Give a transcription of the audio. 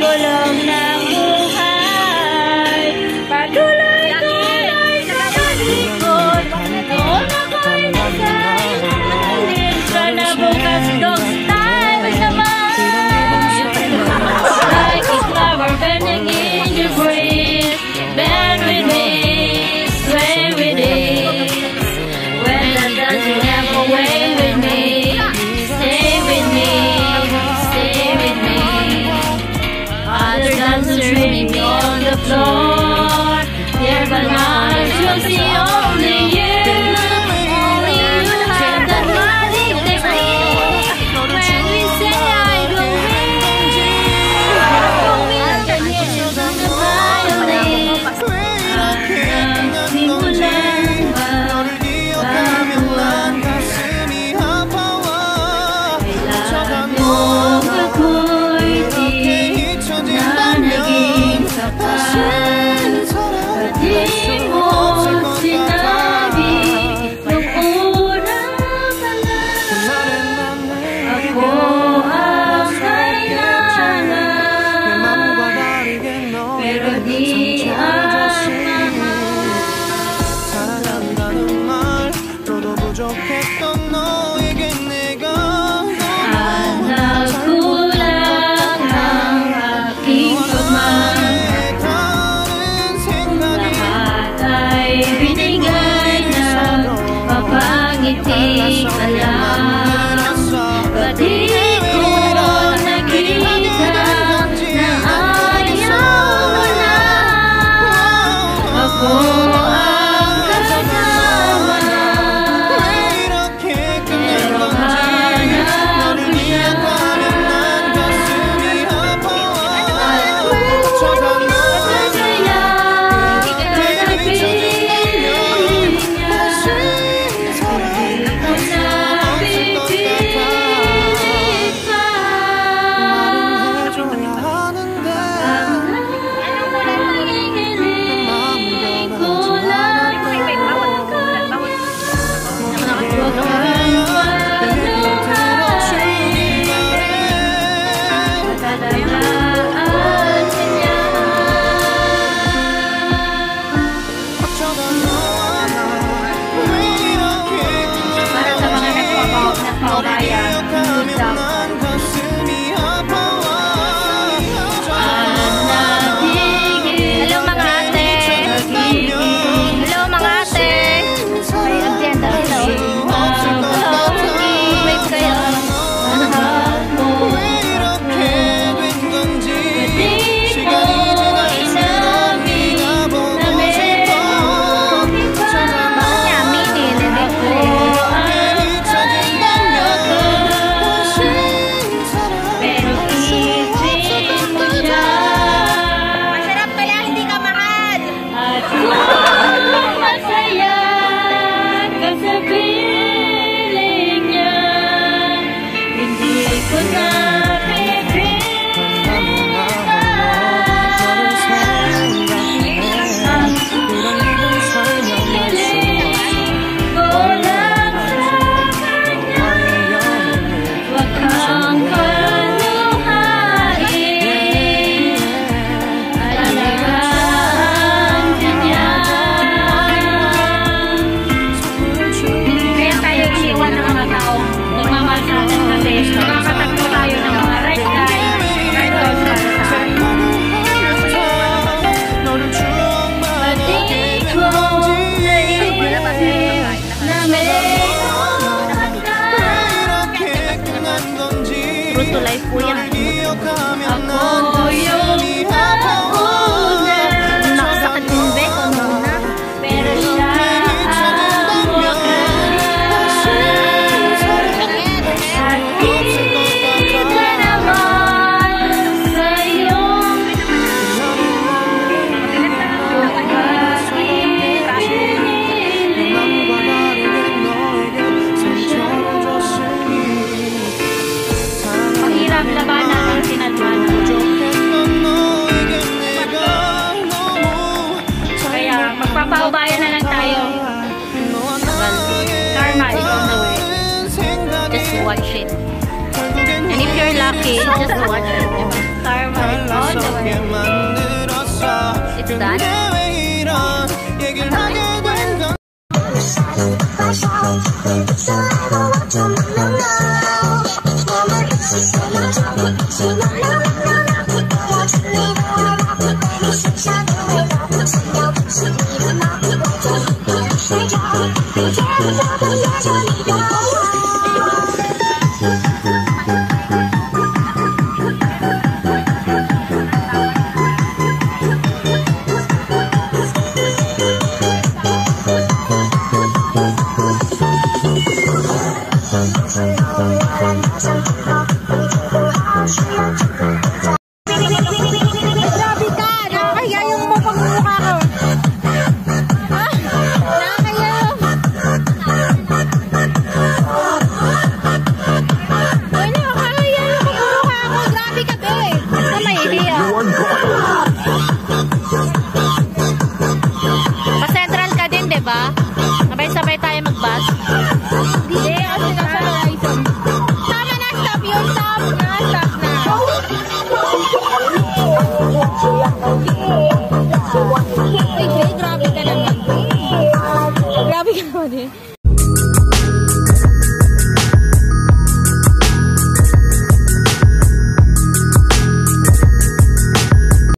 gulong ng buhay. Patuloy sa palikod, kung ako'y nasahalin. Sana bukas dog style naman. Like a flower bending in your breeze. Bend with me, sway with it. When the dancing have a way with me. Stay with me, stay with me. Other dancers may be on the floor. There but not you'll see only you. Only you have that magic technique. When we say I go in, the music on the violin. Simulan ba? Baguan kailan mo ako'y di na naging sapat. Pati mo sinabi nung una pa lang, ako ang kailangan, pero di ang mahal. 사랑한다는 말로도 부족했던 너에게 내가 Anak kulang ang aking pagmamahal. 다른 생각이 Lahat ay binigay na mapangiti ka lang. Pati ko nakita na ayaw mo na. Ako ang kasama, 이렇게 pero 끝난 건지 hanap ko siya. 난 가슴이 아파와 Masaya ka sa piling niya. Ako na pipilit pa. 해줘야 하는데 Ang nanginginig ko lang. Huwag kang maluhay. Talagaan niya. 어쩌다 너와 나 왜 이렇게 Para sa mga nagpapabayan, 기억하면 난 가슴이 아파와 Hello mga ate. Hello mga ate. May agenda. Wait kayo. Mahal mo. 왜 이렇게 된 건지 Di mo inamin na meron iba. Ako ang kailangan, pero isipin mo siya. Masarap pala, hindi ka mahal. At kung masaya ka sa piling niya, hindi ko na Kaya tayo iniwan ng mga tao. Nagmamahal sa atin kasi nakakatagpo tayo ng mga right guys, right girls para sa atin. 너를 추억만 Pati ko naisip na meron ka. 이렇게 끝난 건지 True to life po yan. 기억하면 난 Ako yung nauna, Nakasakit yung beko muna. pero siya ang wakas. At di ka naman sa iyong Mahirap labanan ang sinalmanan. Kaya magpapaubayan na lang tayo. Karma is on the way. Just watch it. And if you're lucky, just watch it. Carmine all the 달라서게 way. 만들었어. It's 근데 done. 왜 이런 얘기를 하게 된 건? Grabe ka! Nakakaya yung pagmumukha ko. Nakakaya. Ay, nakakaya yung pagmumukha ko. Grabe ka, be. Basta may idea. Pa-central ka din, di ba? Sabay-sabay tayo mag-bus. Hindi, kasi nasa horizon. Tama na, stop yun. Stop na, stop na. Ay, Jay, grabe ka naman. Grabe ka naman eh.